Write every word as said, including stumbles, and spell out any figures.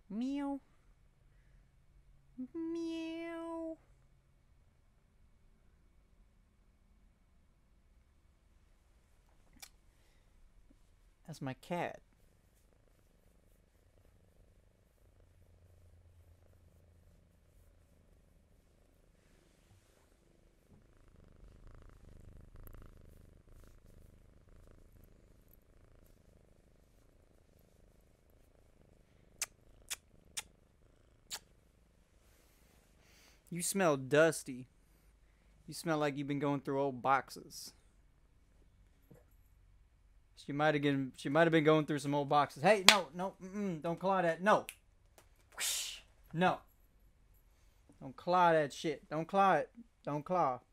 Meow. Meow. That's my cat. You smell dusty. You smell like you've been going through old boxes. She might have been. She might have been going through some old boxes. Hey, no, no, mm-mm, don't claw that. No, no, don't claw that shit. Don't claw it. Don't claw.